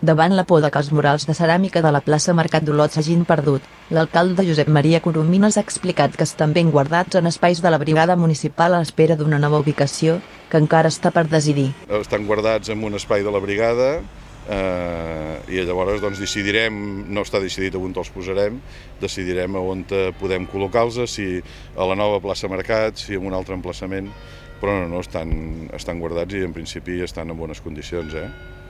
Davant la por de que els murals de ceràmica de la plaça Mercat d'Olot s'hagin perdut, l'alcalde Josep Maria Coromines ha explicat que estan ben guardats en espais de la brigada municipal a l'espera d'una nova ubicació, que encara està per decidir. Estan guardats en un espai de la brigada i llavors doncs decidirem, no està decidit on els posarem, decidirem on podem col·locar-los, si a la nova plaça Mercat, si en un altre emplaçament, però no, estan guardats i en principi estan en bones condicions.